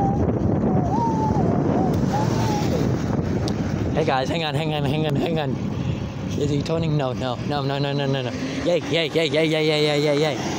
Hey guys, hang on. Is he turning? No. Yay.